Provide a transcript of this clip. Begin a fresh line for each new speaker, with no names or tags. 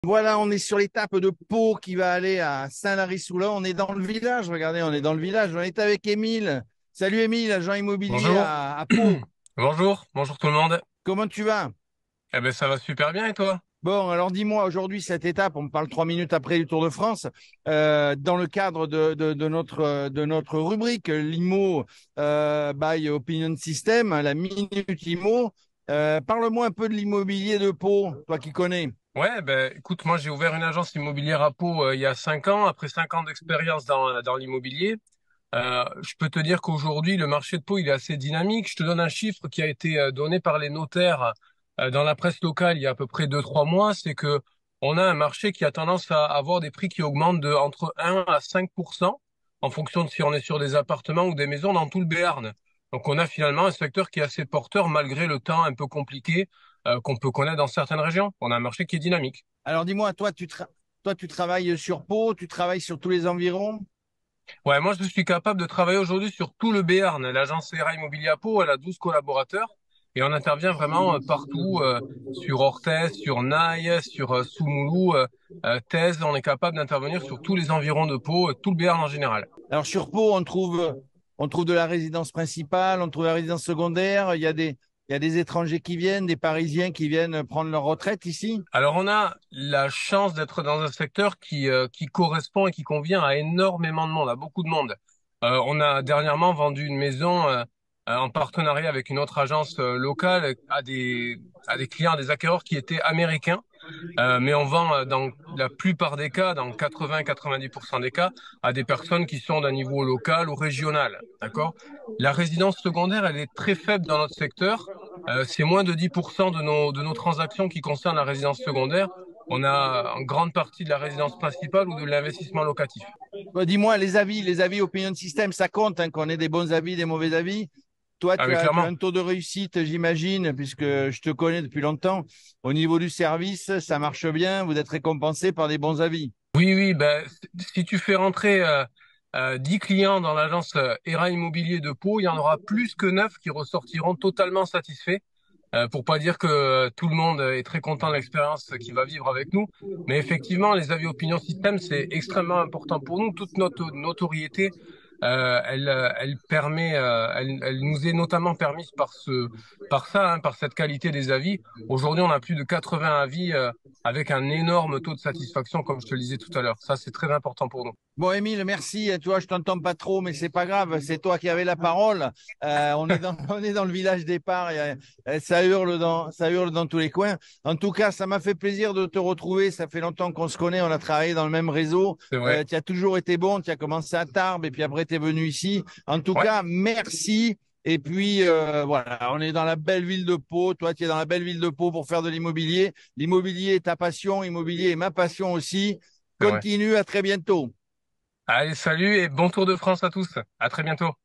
Voilà, on est sur l'étape de Pau qui va aller à Saint-Lary-Soulan. On est dans le village, regardez, on est dans le village. On est avec Émile. Salut Émile, agent immobilier
Bonjour.
à Pau.
Bonjour tout le monde.
Comment tu vas?
Eh ben ça va super bien et toi?
Bon, alors dis-moi, aujourd'hui, cette étape, on me parle 3 minutes après du Tour de France, dans le cadre de notre rubrique, l'IMO by Opinion System, la Minute IMO. Parle-moi un peu de l'immobilier de Pau, toi qui connais.
Ouais, ben écoute, moi j'ai ouvert une agence immobilière à Pau il y a 5 ans, après 5 ans d'expérience dans l'immobilier. Je peux te dire qu'aujourd'hui le marché de Pau il est assez dynamique. Je te donne un chiffre qui a été donné par les notaires dans la presse locale il y a à peu près 2, 3 mois, c'est que on a un marché qui a tendance à avoir des prix qui augmentent de entre 1 à 5% en fonction de si on est sur des appartements ou des maisons dans tout le Béarn. Donc on a finalement un secteur qui est assez porteur malgré le temps un peu compliqué qu'on peut connaître dans certaines régions. On a un marché qui est dynamique.
Alors dis-moi, toi, tu travailles sur Pau, tu travailles sur tous les environs?
Ouais, moi je suis capable de travailler aujourd'hui sur tout le Béarn. L'agence ERA Immobilier à Pau, elle a 12 collaborateurs et on intervient vraiment partout, sur Orthez, sur Naï, sur Soumoulou, Thèse. On est capable d'intervenir sur tous les environs de Pau, tout le Béarn en général.
Alors sur Pau, on trouve de la résidence principale, on trouve la résidence secondaire. Il y a des étrangers qui viennent, des Parisiens qui viennent prendre leur retraite ici.
Alors on a la chance d'être dans un secteur qui correspond et qui convient à énormément de monde, à beaucoup de monde. On a dernièrement vendu une maison en partenariat avec une autre agence locale à des clients, à des acquéreurs qui étaient américains. Mais on vend dans la plupart des cas, dans 80-90% des cas, à des personnes qui sont d'un niveau local ou régional. D'accord? La résidence secondaire, elle est très faible dans notre secteur. C'est moins de 10% de nos transactions qui concernent la résidence secondaire. On a en grande partie de la résidence principale ou de l'investissement locatif.
Bah, dis-moi, les avis Opinion System, ça compte, hein, qu'on ait des bons avis, des mauvais avis. Toi,
Ah
tu
oui,
as, tu as
clairement.
un taux de réussite, j'imagine, puisque je te connais depuis longtemps. Au niveau du service, ça marche bien, vous êtes récompensé par des bons avis.
Oui, oui, ben, si tu fais rentrer 10 clients dans l'agence ERA Immobilier de Pau, il y en aura plus que 9 qui ressortiront totalement satisfaits. Pour pas dire que tout le monde est très content de l'expérience qu'il va vivre avec nous. Mais effectivement, les avis opinion système, c'est extrêmement important pour nous. Toute notre notoriété, elle permet, elle nous est notamment permise par ça, hein, par cette qualité des avis. Aujourd'hui, on a plus de 80 avis avec un énorme taux de satisfaction, comme je te le disais tout à l'heure. Ça, c'est très important pour nous.
Bon, Émile, merci. Tu vois, je t'entends pas trop, mais c'est pas grave. C'est toi qui avais la parole. On est dans, on est dans le village départ. Ça hurle dans tous les coins. En tout cas, ça m'a fait plaisir de te retrouver. Ça fait longtemps qu'on se connaît. On a travaillé dans le même réseau.
C'est vrai.
Tu as toujours été bon. Tu as commencé à Tarbes et puis après, tu es venu ici. En tout
Ouais,
cas, merci. Et puis, voilà, on est dans la belle ville de Pau. Toi, tu es dans la belle ville de Pau pour faire de l'immobilier. L'immobilier est ta passion. L'immobilier est ma passion aussi.
c'est vrai.
Continue. À très bientôt.
Allez, salut et bon Tour de France à tous. À très bientôt.